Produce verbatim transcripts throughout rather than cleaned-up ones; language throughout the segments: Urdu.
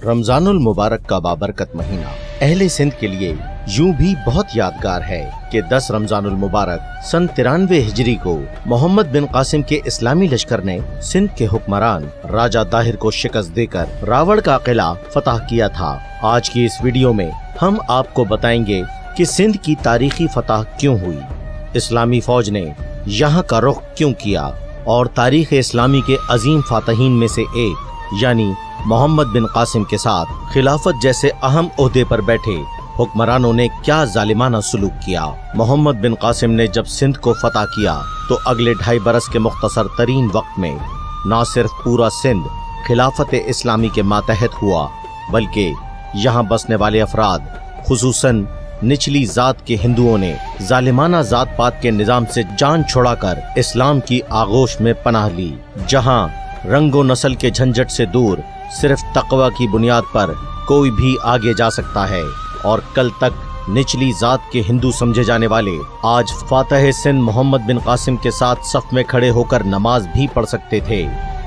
رمضان المبارک کا بابرکت مہینہ اہل سندھ کے لیے یوں بھی بہت یادگار ہے کہ دس رمضان المبارک سن ترانوے ہجری کو محمد بن قاسم کے اسلامی لشکر نے سندھ کے حکمران راجہ داہر کو شکست دے کر راوڑ کا قلعہ فتح کیا تھا۔ آج کی اس ویڈیو میں ہم آپ کو بتائیں گے کہ سندھ کی تاریخی فتح کیوں ہوئی، اسلامی فوج نے یہاں کا رخ کیوں کیا، اور تاریخ اسلامی کے عظیم فاتحین میں سے ایک یعنی محمد بن قاسم کے ساتھ خلافت جیسے اہم عہدے پر بیٹھے حکمرانوں نے کیا ظالمانہ سلوک کیا۔ محمد بن قاسم نے جب سندھ کو فتح کیا تو اگلے ڈھائی برس کے مختصر ترین وقت میں نہ صرف پورا سندھ خلافت اسلامی کے ماتحت ہوا، بلکہ یہاں بسنے والے افراد خصوصاً نچلی ذات کے ہندوؤں نے ظالمانہ ذات پات کے نظام سے جان چھڑا کر اسلام کی آغوش میں پناہ لی، جہاں رنگ و نسل کے جھنجٹ سے دور صرف تقوی کی بنیاد پر کوئی بھی آگے جا سکتا ہے، اور کل تک نچلی ذات کے ہندو سمجھے جانے والے آج فاتح سندھ محمد بن قاسم کے ساتھ صف میں کھڑے ہو کر نماز بھی پڑھ سکتے تھے۔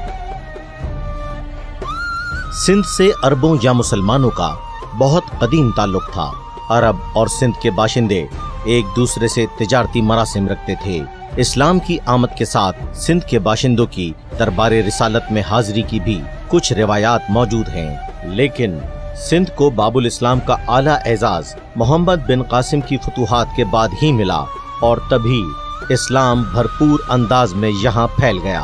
سندھ سے عربوں یا مسلمانوں کا بہت قدیم تعلق تھا۔ عرب اور سندھ کے باشندے ایک دوسرے سے تجارتی مراسم رکھتے تھے۔ اسلام کی آمد کے ساتھ سندھ کے باشندوں کی دربار رسالت میں حاضری کی بھی کچھ روایات موجود ہیں، لیکن سندھ کو باب الاسلام کا اعلیٰ اعزاز محمد بن قاسم کی فتوحات کے بعد ہی ملا، اور تبھی اسلام بھرپور انداز میں یہاں پھیل گیا۔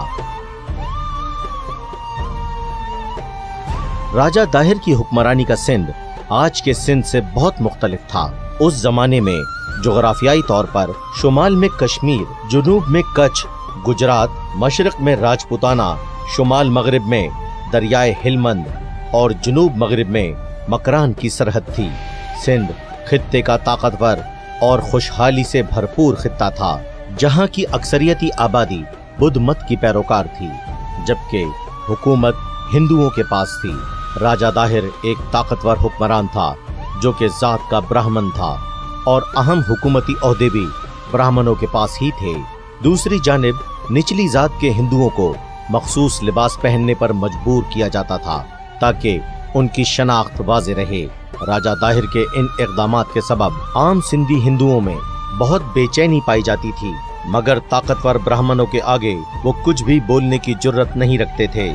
راجہ داہر کی حکمرانی کا سندھ آج کے سندھ سے بہت مختلف تھا۔ اس زمانے میں جغرافیائی طور پر شمال میں کشمیر، جنوب میں کچھ، گجرات، مشرق میں راجپوتانہ، شمال مغرب میں دریائے ہلمند اور جنوب مغرب میں مکران کی سرحد تھی۔ سندھ خطے کا طاقتور اور خوشحالی سے بھرپور خطہ تھا، جہاں کی اکثریتی آبادی بدھ مت کی پیروکار تھی، جبکہ حکومت ہندوؤں کے پاس تھی۔ راجہ داہر ایک طاقتور حکمران تھا جو کہ ذات کا برہمن تھا، اور اہم حکومتی عہدے بھی برہمنوں کے پاس ہی تھے۔ دوسری جانب نچلی ذات کے ہندوؤں کو مخصوص لباس پہننے پر مجبور کیا جاتا تھا تاکہ ان کی شناخت واضح رہے۔ راجہ داہر کے ان اقدامات کے سبب عام سندھی ہندوؤں میں بہت بے چینی پائی جاتی تھی، مگر طاقتور برہمنوں کے آگے وہ کچھ بھی بولنے کی جرت نہیں رکھتے تھے۔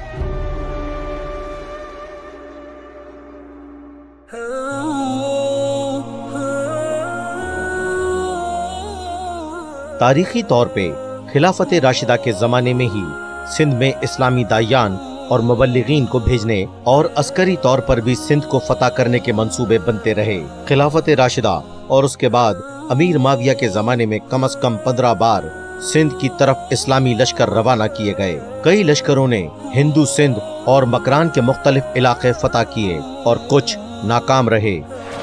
تاریخی طور پہ خلافت راشدہ کے زمانے میں ہی سندھ میں اسلامی داعیان اور مبلغین کو بھیجنے اور عسکری طور پر بھی سندھ کو فتح کرنے کے منصوبے بنتے رہے۔ خلافت راشدہ اور اس کے بعد امیر معاویہ کے زمانے میں کم از کم پندرہ بار سندھ کی طرف اسلامی لشکر روانہ کیے گئے۔ کئی لشکروں نے ہندو سندھ اور مکران کے مختلف علاقے فتح کیے اور کچھ ناکام رہے۔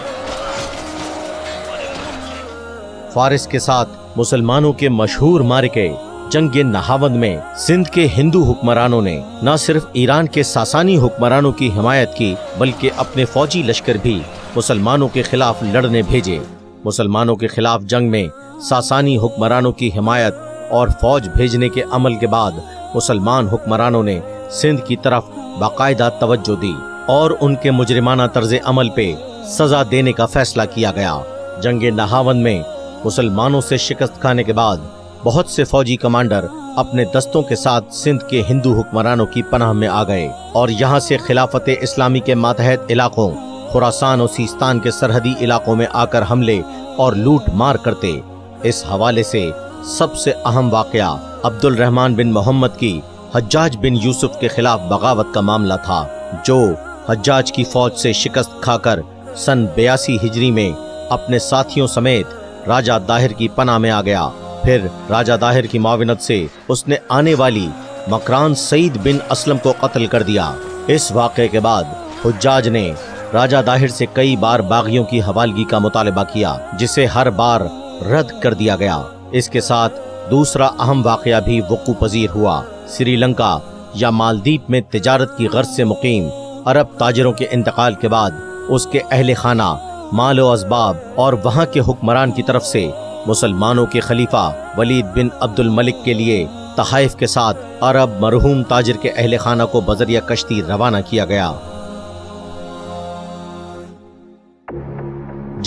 فارس کے ساتھ مسلمانوں کے مشہور معرکے جنگ نہاوند میں سندھ کے ہندو حکمرانوں نے نہ صرف ایران کے ساسانی حکمرانوں کی حمایت کی، بلکہ اپنے فوجی لشکر بھی مسلمانوں کے خلاف لڑنے بھیجے۔ مسلمانوں کے خلاف جنگ میں ساسانی حکمرانوں کی حمایت اور فوج بھیجنے کے عمل کے بعد مسلمان حکمرانوں نے سندھ کی طرف باقاعدہ توجہ دی اور ان کے مجرمانہ طرز عمل پہ سزا دینے کا فیصلہ کیا گیا۔ جنگ نہاوند میں مسلمانوں سے شکست کھانے کے بعد بہت سے فوجی کمانڈر اپنے دستوں کے ساتھ سندھ کے ہندو حکمرانوں کی پناہ میں آ گئے، اور یہاں سے خلافت اسلامی کے ماتحت علاقوں خراسان اور سیستان کے سرحدی علاقوں میں آ کر حملے اور لوٹ مار کرتے۔ اس حوالے سے سب سے اہم واقعہ عبد الرحمن بن محمد کی حجاج بن یوسف کے خلاف بغاوت کا معاملہ تھا، جو حجاج کی فوج سے شکست کھا کر سن بیاسی ہجری میں اپنے ساتھیوں سمیت راجہ داہر کی پناہ میں آ گیا۔ پھر راجہ داہر کی معاونت سے اس نے آنے والی مکران سعید بن اسلم کو قتل کر دیا۔ اس واقعے کے بعد حجاج نے راجہ داہر سے کئی بار باغیوں کی حوالگی کا مطالبہ کیا، جسے ہر بار رد کر دیا گیا۔ اس کے ساتھ دوسرا اہم واقعہ بھی وقوع پذیر ہوا۔ سری لنکا یا مالدیپ میں تجارت کی غرض سے مقیم عرب تاجروں کے انتقال کے بعد اس کے اہل خانہ، مال و اسباب اور وہاں کے حکمران کی طرف سے مسلمانوں کے خلیفہ ولید بن عبد الملک کے لیے تحائف کے ساتھ عرب مرحوم تاجر کے اہل خانہ کو بذریعہ کشتی روانہ کیا گیا۔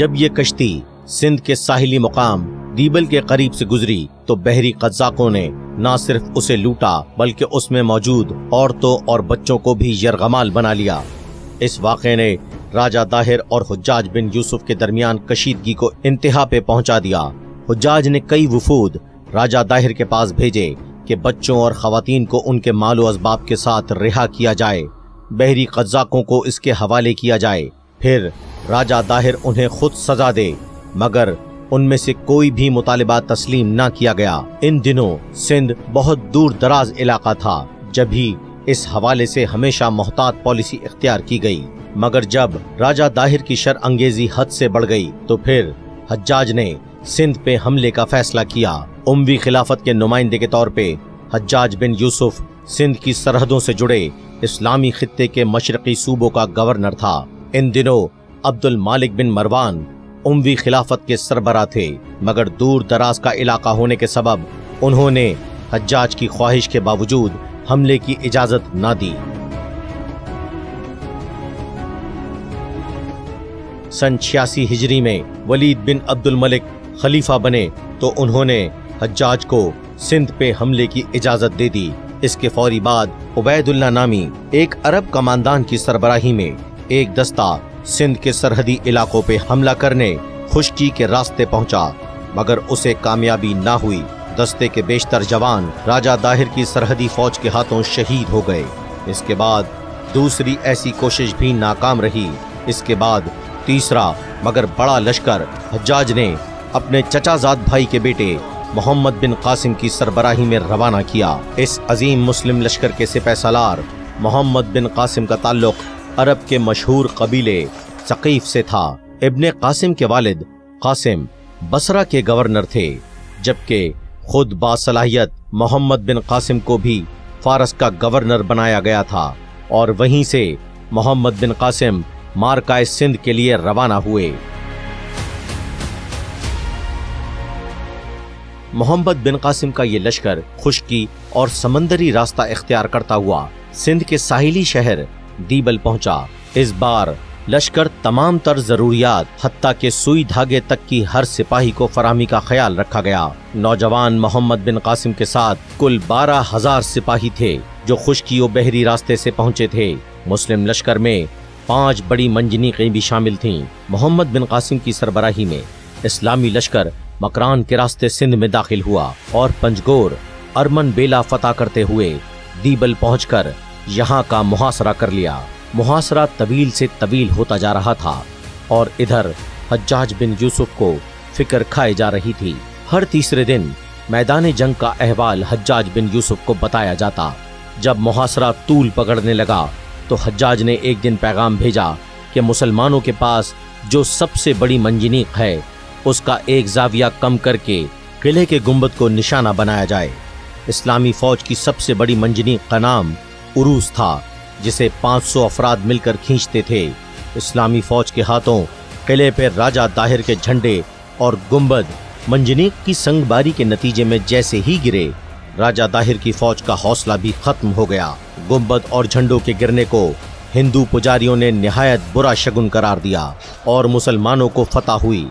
جب یہ کشتی سندھ کے ساحلی مقام دیبل کے قریب سے گزری تو بحری قزاقوں نے نہ صرف اسے لوٹا بلکہ اس میں موجود عورتوں اور بچوں کو بھی یرغمال بنا لیا۔ اس واقعے نے راجہ طاہر اور حجاج بن یوسف کے درمیان کشیدگی کو انتہا پہ پہنچا دیا۔ حجاج نے کئی وفود راجہ طاہر کے پاس بھیجے کہ بچوں اور خواتین کو ان کے مال و اسباب کے ساتھ رہا کیا جائے، بحری قزاقوں کو اس کے حوالے کیا جائے، پھر راجہ طاہر انہیں خود سزا دے، مگر ان میں سے کوئی بھی مطالبہ تسلیم نہ کیا گیا۔ ان دنوں سندھ بہت دور دراز علاقہ تھا، جب ہی اس حوالے سے ہمیشہ محتاط پالیسی اختیار کی گئی، مگر جب راجہ طاہر کی شر انگیزی حد سے بڑھ گئی تو پھر حجاج نے سندھ پہ حملے کا فیصلہ کیا۔ اموی خلافت کے نمائندے کے طور پہ حجاج بن یوسف سندھ کی سرحدوں سے جڑے اسلامی خطے کے مشرقی صوبوں کا گورنر تھا۔ ان دنوں عبد المالک بن مروان اموی خلافت کے سربراہ تھے، مگر دور دراز کا علاقہ ہونے کے سبب انہوں نے حجاج کی خواہش کے باوجود حملے کی اجازت نہ دی۔ سن چھیاسی ہجری میں ولید بن عبد الملک خلیفہ بنے تو انہوں نے حجاج کو سندھ پہ حملے کی اجازت دے دی۔ اس کے فوری بعد عبید اللہ نامی ایک عرب کماندان کی سربراہی میں ایک دستہ سندھ کے سرحدی علاقوں پہ حملہ کرنے خشکی کے راستے پہنچا، مگر اسے کامیابی نہ ہوئی۔ دستے کے بیشتر جوان راجہ طاہر کی سرحدی فوج کے ہاتھوں شہید ہو گئے۔ اس کے بعد دوسری ایسی کوشش بھی ناکام رہی۔ اس کے بعد تیسرا مگر بڑا لشکر حجاج نے اپنے چچا زاد بھائی کے بیٹے محمد بن قاسم کی سربراہی میں روانہ کیا۔ اس عظیم مسلم لشکر کے سپہ سالار محمد بن قاسم کا تعلق عرب کے مشہور قبیلے ثقیف سے تھا۔ ابن قاسم کے والد قاسم بصرہ کے گورنر تھے، جبکہ خود باصلاحیت محمد بن قاسم کو بھی فارس کا گورنر بنایا گیا تھا، اور وہیں سے محمد بن قاسم مارکہ سندھ کے لیے روانہ ہوئے۔ محمد بن قاسم کا یہ لشکر خشکی اور سمندری راستہ اختیار کرتا ہوا سندھ کے ساحلی شہر دیبل پہنچا۔ اس بار لشکر تمام تر ضروریات حتیٰ کہ سوئی دھاگے تک کی ہر سپاہی کو فراہمی کا خیال رکھا گیا۔ نوجوان محمد بن قاسم کے ساتھ کل بارہ ہزار سپاہی تھے جو خشکی و بحری راستے سے پہنچے تھے۔ مسلم لشکر میں پانچ بڑی منجنیقیں بھی شامل تھیں۔ محمد بن قاسم کی سربراہی میں اسلامی لشکر مکران کے راستے سندھ میں داخل ہوا اور پنجگور ارمن بیلا فتح کرتے ہوئے دیبل پہنچ کر یہاں کا محاصرہ کر لیا۔ محاصرہ طویل سے طویل ہوتا جا رہا تھا اور ادھر حجاج بن یوسف کو فکر کھائے جا رہی تھی۔ ہر تیسرے دن میدان جنگ کا احوال حجاج بن یوسف کو بتایا جاتا۔ جب محاصرہ طول پکڑنے لگا تو حجاج نے ایک دن پیغام بھیجا کہ مسلمانوں کے پاس جو سب سے بڑی منجنیق ہے اس کا ایک زاویہ کم کر کے قلعے کے گنبد کو نشانہ بنایا جائے۔ اسلامی فوج کی سب سے بڑی منجنیق کا نام عروس تھا، جسے پانچ سو افراد مل کر کھینچتے تھے۔ اسلامی فوج کے ہاتھوں قلعے پر راجہ طاہر کے جھنڈے اور گنبد منجنیق کی سنگ باری کے نتیجے میں جیسے ہی گرے، راجہ طاہر کی فوج کا حوصلہ بھی ختم ہو گیا۔ گنبد اور جھنڈوں کے گرنے کو ہندو پجاریوں نے نہایت برا شگن قرار دیا اور مسلمانوں کو فتح ہوئی۔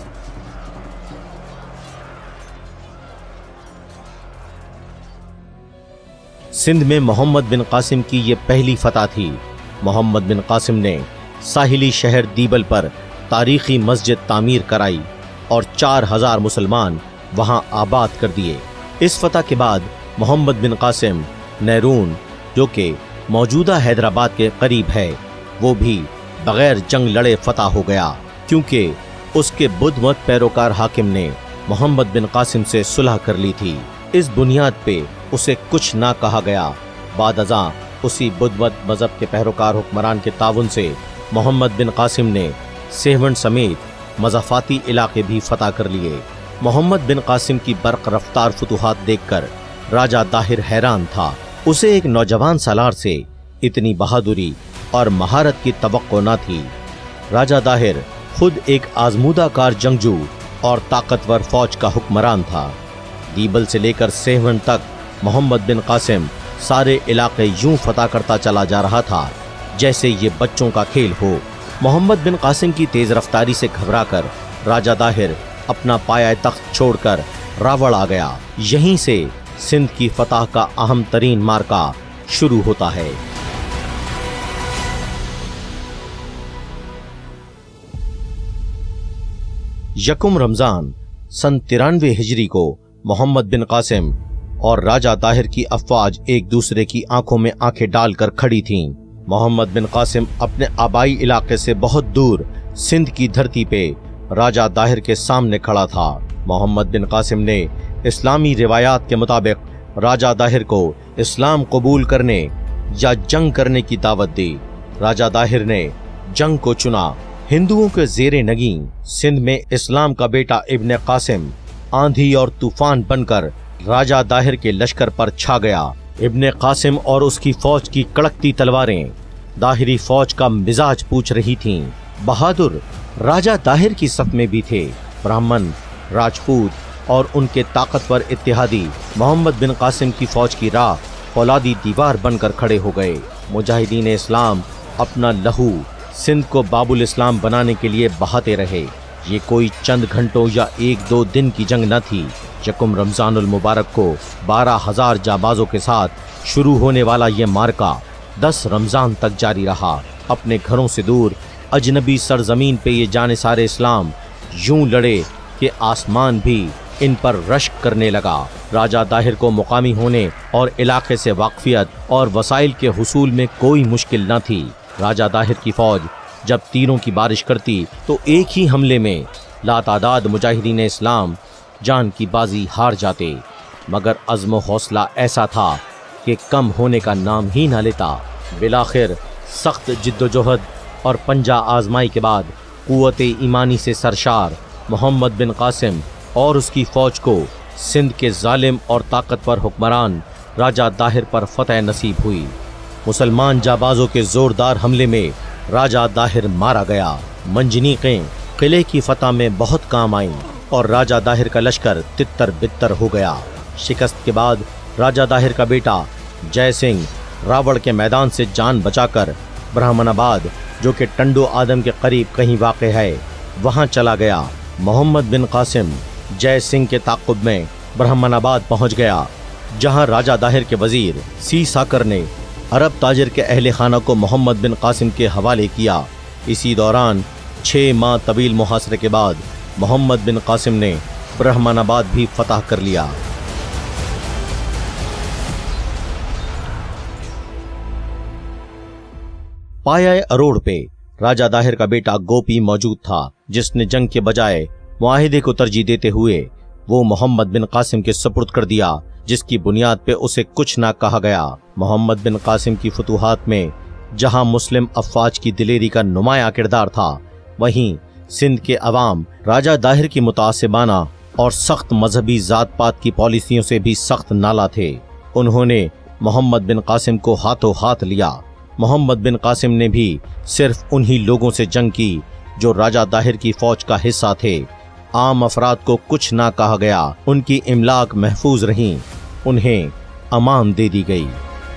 سندھ میں محمد بن قاسم کی یہ پہلی فتح تھی۔ محمد بن قاسم نے ساحلی شہر دیبل پر تاریخی مسجد تعمیر کرائی اور چار ہزار مسلمان وہاں آباد کر دیے۔ اس فتح کے بعد محمد بن قاسم نیرون، جو کہ موجودہ حیدرآباد کے قریب ہے، وہ بھی بغیر جنگ لڑے فتح ہو گیا، کیونکہ اس کے بدھ مت پیروکار حاکم نے محمد بن قاسم سے صلح کر لی تھی۔ اس بنیاد پہ اسے کچھ نہ کہا گیا۔ بعد ازاں اسی بدھ مت مذہب کے پیروکار حکمران کے تعاون سے محمد بن قاسم نے سیہون سمیت مضافاتی علاقے بھی فتح کر لیے۔ محمد بن قاسم کی برق رفتار فتوحات دیکھ کر راجہ طاہر حیران تھا۔ اسے ایک نوجوان سالار سے اتنی بہادری اور مہارت کی توقع نہ تھی۔ راجہ طاہر خود ایک آزمودہ کار جنگجو اور طاقتور فوج کا حکمران تھا۔ دیبل سے لے کر سیہون تک محمد بن قاسم سارے علاقے یوں فتح کرتا چلا جا رہا تھا جیسے یہ بچوں کا کھیل ہو۔ محمد بن قاسم کی تیز رفتاری سے گھبرا کر راجہ داہر اپنا پایہ تخت چھوڑ کر راوڑ آ گیا۔ یہیں سے سندھ کی فتح کا اہم ترین معرکہ شروع ہوتا ہے۔ یکم رمضان سن ترانوے ہجری کو محمد بن قاسم اور راجہ داہر کی افواج ایک دوسرے کی آنکھوں میں آنکھیں ڈال کر کھڑی تھیں۔ محمد بن قاسم اپنے آبائی علاقے سے بہت دور سندھ کی دھرتی پہ راجہ داہر کے سامنے کھڑا تھا۔ محمد بن قاسم نے اسلامی روایات کے مطابق راجہ داہر کو اسلام قبول کرنے یا جنگ کرنے کی دعوت دی۔ راجہ داہر نے جنگ کو چنا۔ ہندوؤں کے زیر نگیں سندھ میں اسلام کا بیٹا ابن قاسم آندھی اور طوفان بن کر راجہ داہر کے لشکر پر چھا گیا۔ ابن قاسم اور اس کی فوج کی کڑکتی تلواریں داہری فوج کا مزاج پوچھ رہی تھیں۔ بہادر راجہ داہر کی صف میں بھی تھے۔ برہمن، راجپوت اور ان کے طاقتور اتحادی محمد بن قاسم کی فوج کی راہ فولادی دیوار بن کر کھڑے ہو گئے۔ مجاہدین اسلام اپنا لہو سندھ کو باب الاسلام بنانے کے لیے بہاتے رہے۔ یہ کوئی چند گھنٹوں یا ایک دو دن کی جنگ نہ تھی۔ یکم رمضان المبارک کو بارہ ہزار جانبازوں کے ساتھ شروع ہونے والا یہ معرکہ دس رمضان تک جاری رہا۔ اپنے گھروں سے دور اجنبی سرزمین پہ یہ جانثار اسلام یوں لڑے کہ آسمان بھی ان پر رشک کرنے لگا۔ راجہ داہر کو مقامی ہونے اور علاقے سے واقفیت اور وسائل کے حصول میں کوئی مشکل نہ تھی۔ راجہ داہر کی فوج جب تیروں کی بارش کرتی تو ایک ہی حملے میں لاتعداد مجاہدین اسلام جان کی بازی ہار جاتے، مگر عزم و حوصلہ ایسا تھا کہ کم ہونے کا نام ہی نہ لیتا۔ بالآخر سخت جد و جہد اور پنجہ آزمائی کے بعد قوت ایمانی سے سرشار محمد بن قاسم اور اس کی فوج کو سندھ کے ظالم اور طاقتور حکمران راجہ داہر پر فتح نصیب ہوئی۔ مسلمان جابازوں کے زوردار حملے میں راجہ داہر مارا گیا۔ منجنیقیں قلعے کی فتح میں بہت کام آئیں اور راجہ داہر کا لشکر تتر بتر ہو گیا۔ شکست کے بعد راجہ داہر کا بیٹا جے سنگھ راوڑ کے میدان سے جان بچا کر برہمن آباد، جو کہ ٹنڈو آدم کے قریب کہیں واقع ہے، وہاں چلا گیا۔ محمد بن قاسم جے سنگھ کے تعاقب میں برہمن آباد پہنچ گیا، جہاں راجہ داہر کے وزیر سی ساکر نے عرب تاجر کے اہل خانہ کو محمد بن قاسم کے حوالے کیا۔ اسی دوران چھ ماہ طویل محاصرے کے بعد محمد بن قاسم نے برہمن آباد بھی فتح کر لیا۔ پایہ اروڑ پہ راجہ داہر کا بیٹا گوپی موجود تھا، جس نے جنگ کے بجائے معاہدے کو ترجیح دیتے ہوئے وہ محمد بن قاسم کے سپرد کر دیا، جس کی بنیاد پہ اسے کچھ نہ کہا گیا۔ محمد بن قاسم کی فتوحات میں جہاں مسلم افواج کی دلیری کا نمایاں کردار تھا، وہیں سندھ کے عوام راجہ داہر کی متعصبانہ اور سخت مذہبی ذات پات کی پالیسیوں سے بھی سخت نالاں تھے۔ انہوں نے محمد بن قاسم کو ہاتھوں ہاتھ لیا۔ محمد بن قاسم نے بھی صرف انہی لوگوں سے جنگ کی جو راجہ داہر کی فوج کا حصہ تھے۔ عام افراد کو کچھ نہ کہا گیا، ان کی املاک محفوظ رہیں، انہیں امان دے دی گئی۔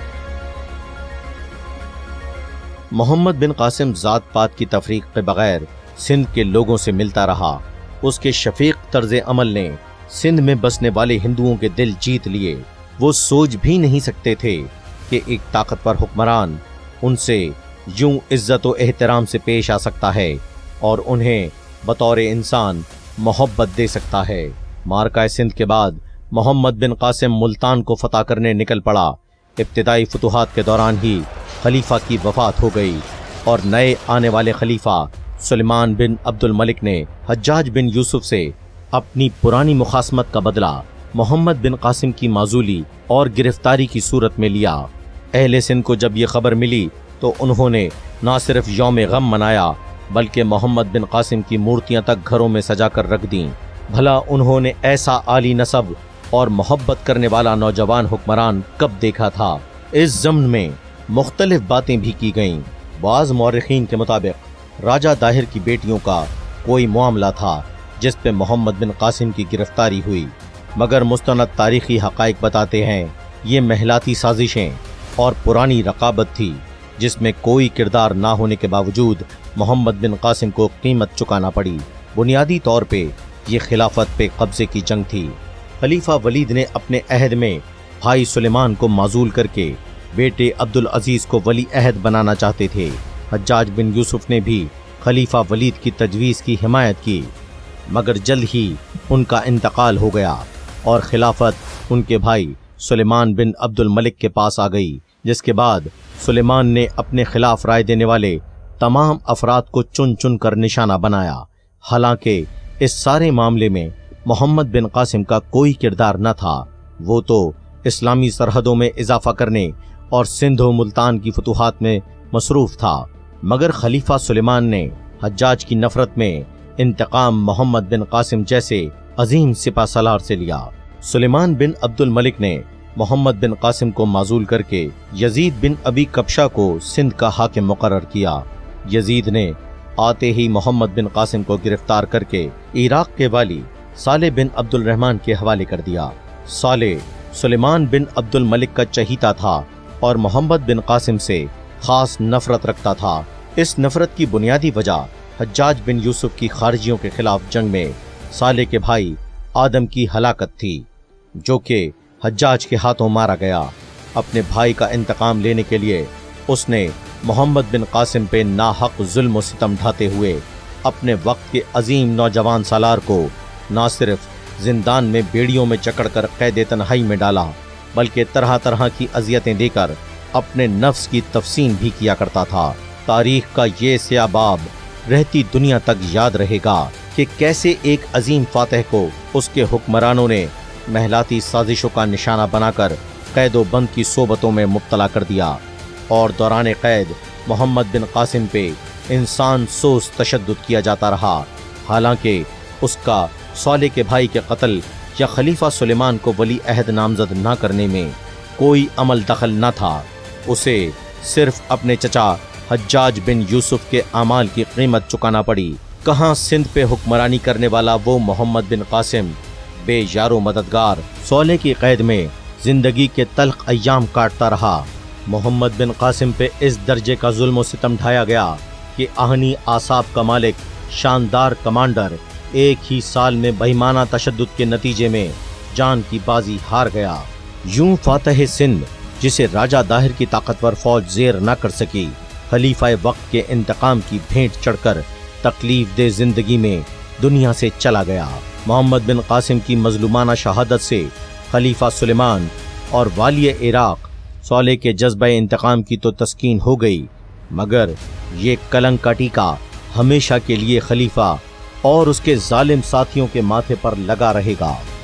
محمد بن قاسم ذات پات کی تفریق کے بغیر سندھ کے لوگوں سے ملتا رہا۔ اس کے شفیق طرز عمل نے سندھ میں بسنے والے ہندوؤں کے دل جیت لیے۔ وہ سوچ بھی نہیں سکتے تھے کہ ایک طاقتور حکمران ان سے یوں عزت و احترام سے پیش آ سکتا ہے اور انہیں بطور انسان محبت دے سکتا ہے۔ معرکہ سندھ کے بعد محمد بن قاسم ملتان کو فتح کرنے نکل پڑا۔ ابتدائی فتوحات کے دوران ہی خلیفہ کی وفات ہو گئی اور نئے آنے والے خلیفہ سلیمان بن عبد الملک نے حجاج بن یوسف سے اپنی پرانی مخاصمت کا بدلہ محمد بن قاسم کی معزولی اور گرفتاری کی صورت میں لیا۔ اہل سندھ کو جب یہ خبر ملی تو انہوں نے نہ صرف یوم غم منایا بلکہ محمد بن قاسم کی مورتیاں تک گھروں میں سجا کر رکھ دیں۔ بھلا انہوں نے ایسا عالی نسب اور محبت کرنے والا نوجوان حکمران کب دیکھا تھا؟ اس ضمن میں مختلف باتیں بھی کی گئیں۔ بعض مورخین کے مطابق راجہ داہر کی بیٹیوں کا کوئی معاملہ تھا جس پہ محمد بن قاسم کی گرفتاری ہوئی، مگر مستند تاریخی حقائق بتاتے ہیں یہ محلاتی سازشیں اور پرانی رقابت تھی۔ جس میں کوئی کردار نہ ہونے کے باوجود محمد بن قاسم کو قیمت چکانا پڑی۔ بنیادی طور پہ یہ خلافت پہ قبضے کی جنگ تھی۔ خلیفہ ولید نے اپنے عہد میں بھائی سلیمان کو معزول کر کے بیٹے عبدالعزیز کو ولی عہد بنانا چاہتے تھے۔ حجاج بن یوسف نے بھی خلیفہ ولید کی تجویز کی حمایت کی، مگر جلد ہی ان کا انتقال ہو گیا اور خلافت ان کے بھائی سلیمان بن عبد الملک کے پاس آ گئی، جس کے بعد سلیمان نے اپنے خلاف رائے دینے والے تمام افراد کو چن چن کر نشانہ بنایا۔ حالانکہ اس سارے معاملے میں محمد بن قاسم کا کوئی کردار نہ تھا، وہ تو اسلامی سرحدوں میں اضافہ کرنے اور سندھ و ملتان کی فتوحات میں مصروف تھا، مگر خلیفہ سلیمان نے حجاج کی نفرت میں انتقام محمد بن قاسم جیسے عظیم سپہ سالار سے لیا۔ سلیمان بن عبد الملک نے محمد بن قاسم کو معزول کر کے یزید بن ابی کبشہ کو سندھ کا حاکم مقرر کیا۔ یزید نے آتے ہی محمد بن قاسم کو گرفتار کر کے عراق کے والی صالح بن عبد الرحمن کے حوالے کر دیا۔ صالح سلیمان بن عبد الملک کا چہیتا تھا اور محمد بن قاسم سے خاص نفرت رکھتا تھا۔ اس نفرت کی بنیادی وجہ حجاج بن یوسف کی خارجیوں کے خلاف جنگ میں صالح کے بھائی آدم کی ہلاکت تھی، جو کہ حجاج کے ہاتھوں مارا گیا۔ اپنے بھائی کا انتقام لینے کے لیے اس نے محمد بن قاسم پہ ناحق ظلم و ستم ڈھاتے ہوئے اپنے وقت کے عظیم نوجوان سالار کو نہ صرف زندان میں بیڑیوں میں جکڑ کر قید تنہائی میں ڈالا، بلکہ طرح طرح کی اذیتیں دے کر اپنے نفس کی تفسین بھی کیا کرتا تھا۔ تاریخ کا یہ سیاہ باب رہتی دنیا تک یاد رہے گا کہ کیسے ایک عظیم فاتح کو اس کے حکمرانوں نے محلاتی سازشوں کا نشانہ بنا کر قید و بند کی صحبتوں میں مبتلا کر دیا، اور دوران قید محمد بن قاسم پہ انسان سوز تشدد کیا جاتا رہا، حالانکہ اس کا صالح کے بھائی کے قتل یا خلیفہ سلیمان کو ولی عہد نامزد نہ کرنے میں کوئی عمل دخل نہ تھا۔ اسے صرف اپنے چچا حجاج بن یوسف کے اعمال کی قیمت چکانا پڑی۔ کہاں سندھ پہ حکمرانی کرنے والا وہ محمد بن قاسم بے یار و مددگار صالح کی قید میں زندگی کے تلخ ایام کاٹتا رہا۔ محمد بن قاسم پہ اس درجے کا ظلم و ستم ڈھایا گیا کہ آہنی اعصاب کا مالک شاندار کمانڈر ایک ہی سال میں بہیمانہ تشدد کے نتیجے میں جان کی بازی ہار گیا۔ یوں فاتح سندھ، جسے راجہ داہر کی طاقتور فوج زیر نہ کر سکی، خلیفہ وقت کے انتقام کی بھینٹ چڑھ کر تکلیف دہ زندگی میں دنیا سے چلا گیا۔ محمد بن قاسم کی مظلومانہ شہادت سے خلیفہ سلیمان اور والی عراق صالح کے جذبہ انتقام کی تو تسکین ہو گئی، مگر یہ کلنک کا ٹیکا ہمیشہ کے لیے خلیفہ اور اس کے ظالم ساتھیوں کے ماتھے پر لگا رہے گا۔